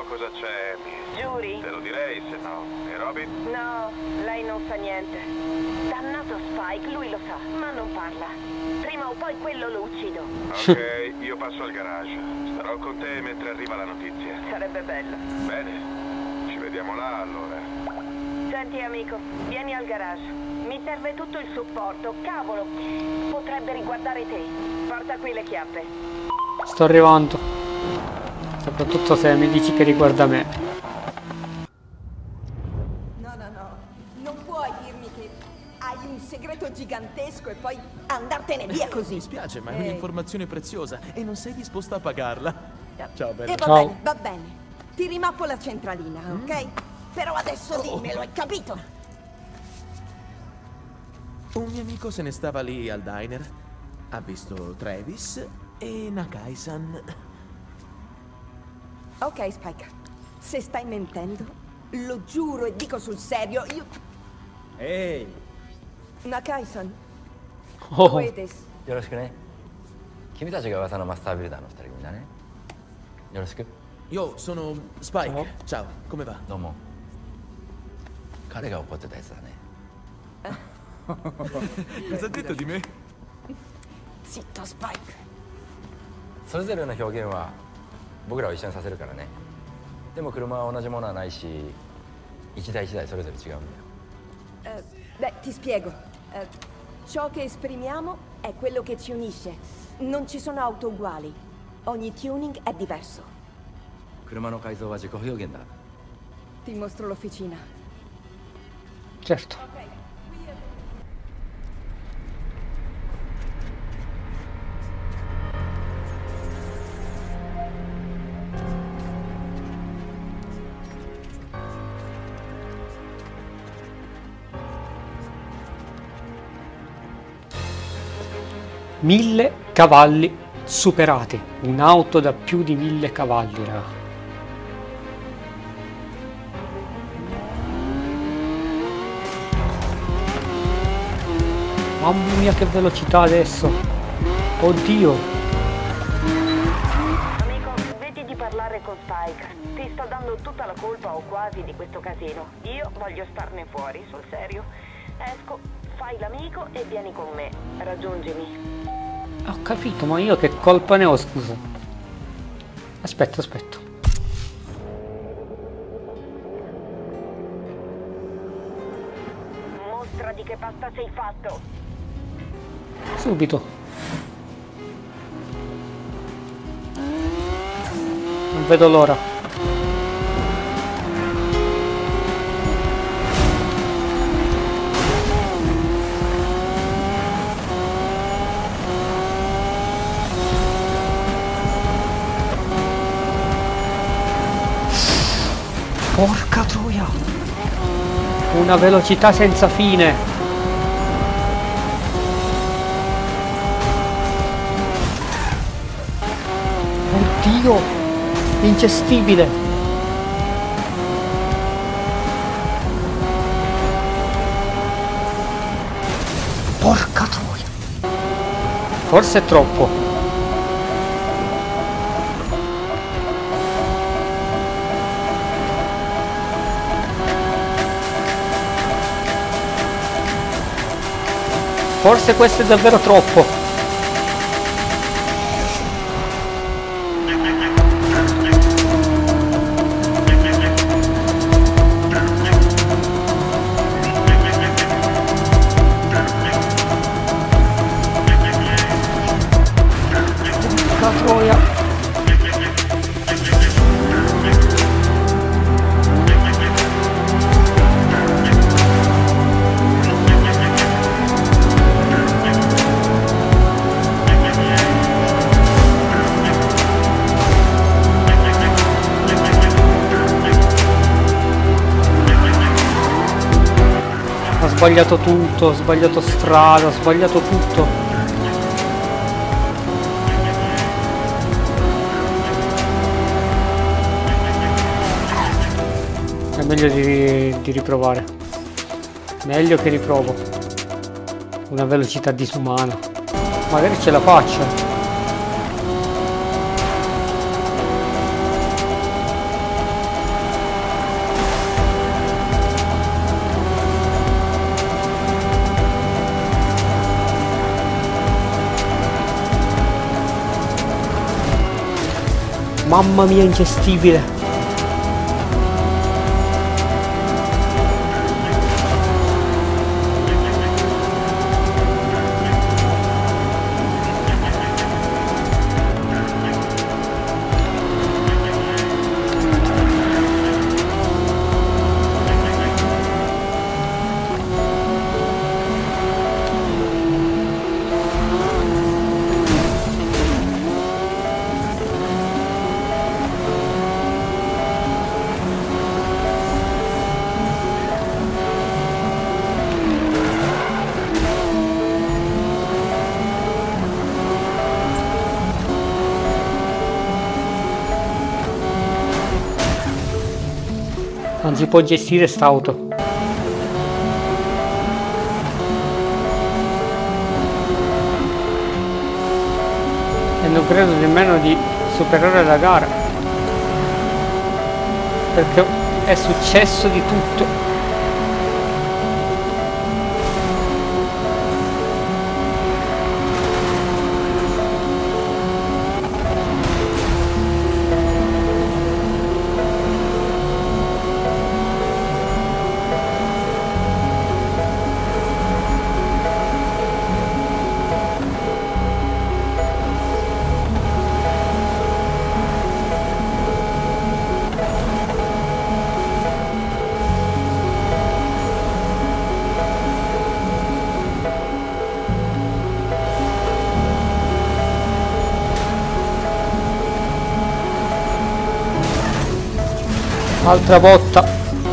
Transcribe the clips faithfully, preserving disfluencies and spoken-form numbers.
so cosa c'è, Amy. Giuri? Te lo direi se no. E Robin? No, lei non sa niente. Dannato Spike, lui lo sa, ma non parla. Prima o poi quello lo uccido. Ok, io passo al garage. Starò con te mentre arriva la notizia. Sarebbe bello. Bene, ci vediamo là allora. Senti amico, vieni al garage. Mi serve tutto il supporto. Cavolo, potrebbe riguardare te. Porta qui le chiappe. Sto arrivando. Soprattutto se mi dici che riguarda me. No, no, no. Non puoi dirmi che hai un segreto gigantesco e poi andartene via così. Mi spiace, ma è Ehi. un'informazione preziosa e non sei disposta a pagarla. Ciao, bella. E va Ciao. bene, va bene. Ti rimappo la centralina, ok? Però adesso dimmelo, hai capito? Un mio amico se ne stava lì al diner. Ha visto Travis e Nakai-san. Ok, Spike. Se stai mentendo, lo giuro e dico sul serio, io... Ehi, Nakai-san, Oh, 光栄です。 よろしくね。君たちが噂のマスタービルダーの二人組だね。よろしく。 Io sono Spike. Ciao. Ciao, come va? どうも。彼が怒ってたやつだね。 Cosa ha detto di me? Zitto, Spike. それぞれの表現は僕らを一緒にさせるからね。でも車は同じものはないし、一台一台それぞれ違うんだよ。 Eh, beh, ti spiego. Eh, ciò che esprimiamo è quello che ci unisce. Non ci sono auto uguali. Ogni tuning è diverso. 車の改造は自己表現だ。 Ti mostro l'officina. certo. Mille cavalli superati. Un'auto da più di mille cavalli, raga. Mamma mia che velocità adesso. Oddio. Amico, vedi di parlare con Spike. Ti sto dando tutta la colpa o quasi di questo casino. Io voglio starne fuori, sul serio. Esco, fai l'amico e vieni con me. Raggiungimi. Ho capito, ma io che colpa ne ho, scusa. Aspetta, aspetta. Mostra di che pasta sei fatto. Subito. Non vedo l'ora. Porca troia! Una velocità senza fine! Oddio! Ingestibile! Porca troia! Forse è troppo. Forse questo è davvero troppo. Porca troia. Ho sbagliato tutto, ho sbagliato strada, ho sbagliato tutto. È meglio di, di riprovare. Meglio che riprovo. Una velocità disumana. Magari ce la faccio. Mamma mia, ingestibile. Non si può gestire st'auto. E non credo nemmeno di superare la gara, perché è successo di tutto. Altra botta.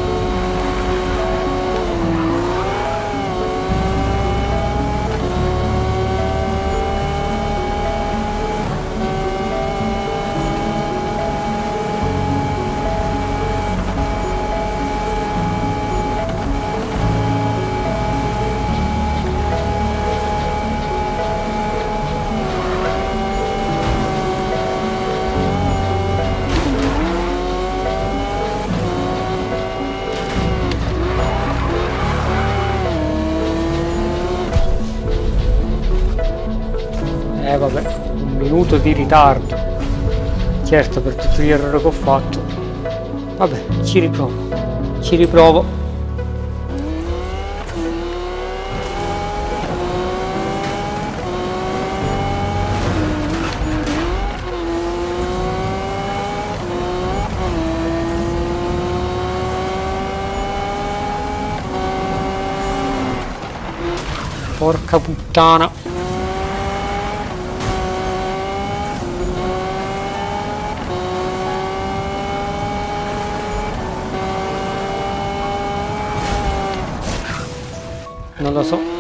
Eh vabbè, un minuto di ritardo. Certo, per tutti gli errori che ho fatto. Vabbè, ci riprovo. Ci riprovo. Porca puttana. Non lo so.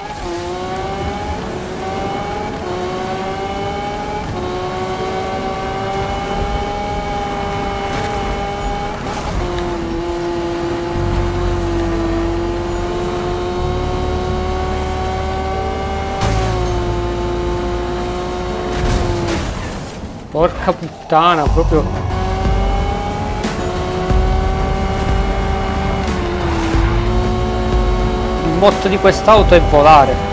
Porca puttana, proprio. Il motto di quest'auto è volare.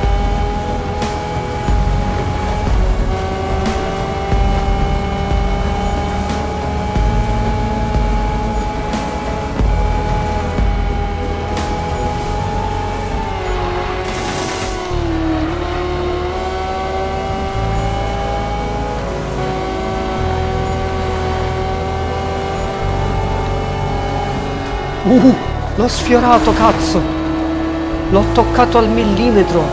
Uh, l'ho sfiorato, cazzo! L'ho toccato al millimetro.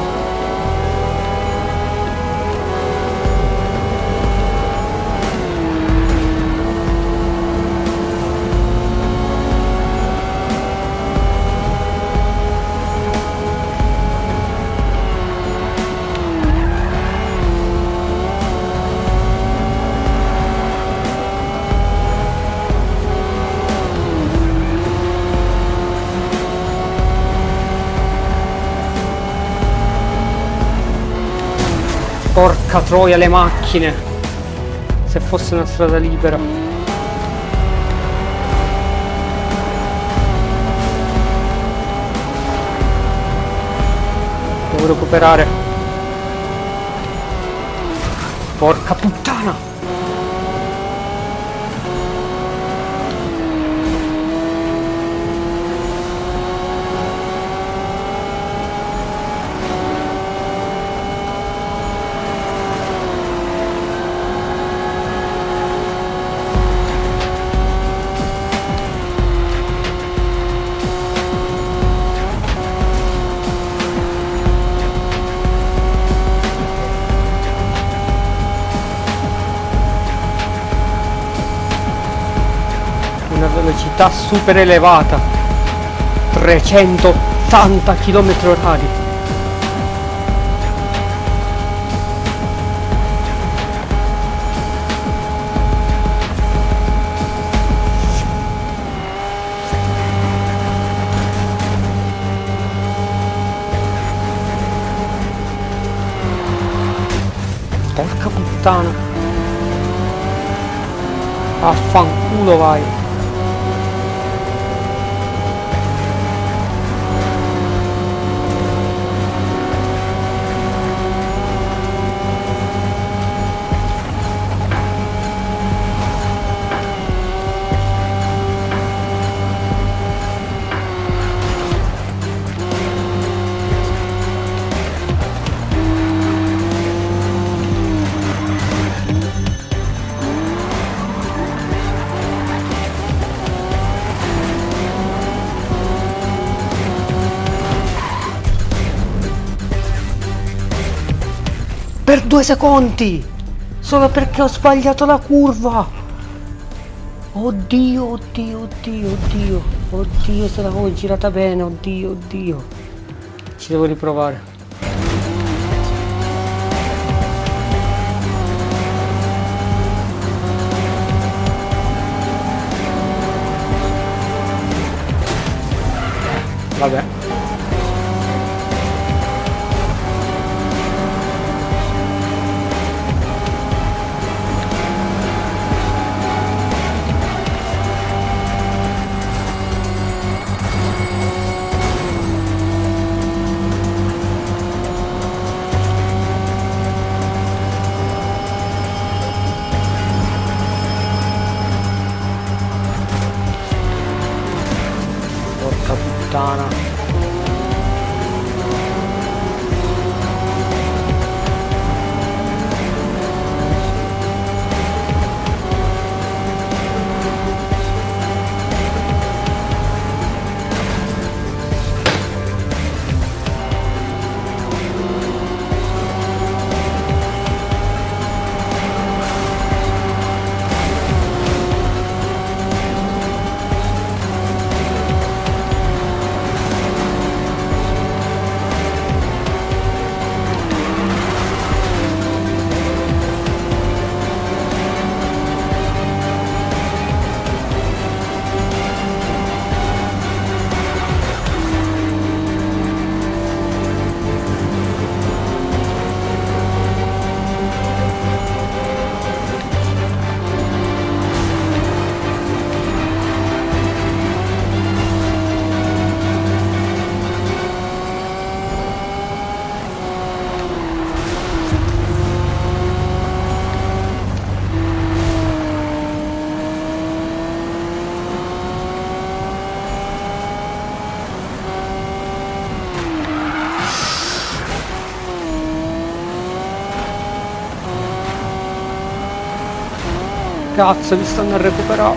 Porca troia, le macchine! Se fosse una strada libera. Devo recuperare. Porca puttana! velocità super elevata, trecentottanta chilometri orari. Porca puttana. Affanculo vai. Per due secondi! Solo perché ho sbagliato la curva! Oddio, oddio, oddio, oddio! Oddio, se l'avevo girata bene, oddio, oddio! Ci devo riprovare. Vabbè. Porca puttana. Cazzo, li stanno a recuperare.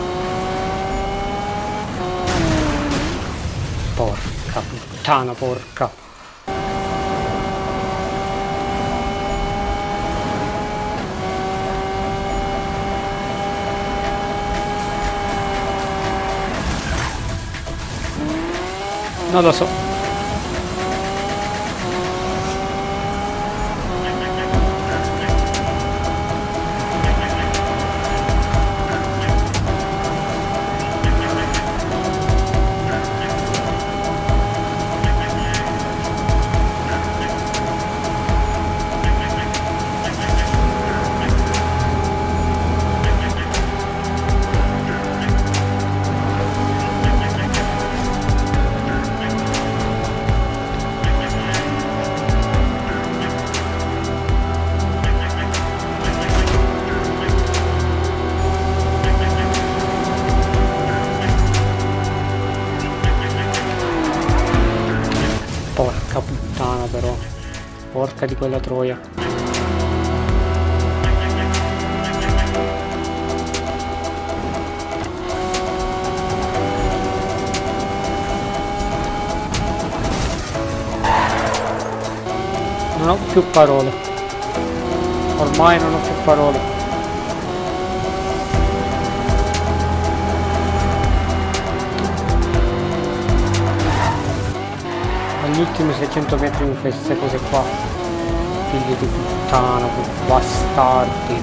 Porca puttana, porca. Non lo so. Porca puttana però. Porca di quella troia. Non ho più parole. Ormai non ho più parole. gli ultimi seicento metri mi fai queste cose qua. Figli di puttana, che bastardi.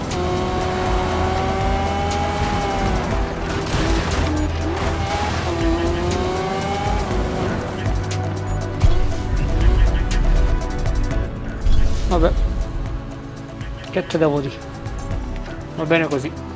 Vabbè, che te devo dire? Va bene così.